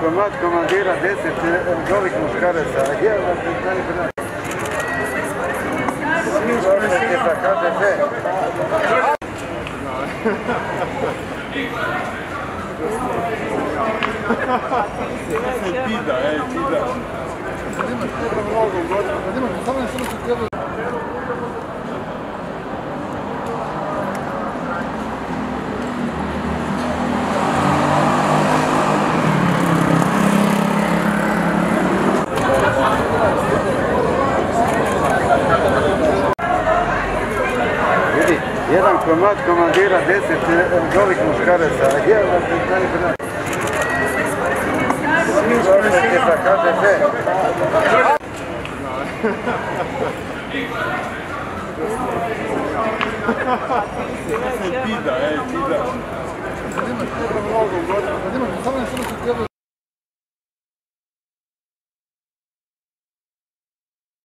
komad komandira 10 golih muškaraca. Prošetali sa HDZ. Jedan komad komandira 10 golih muškaraca. Prošetali sa HDZ. Pida.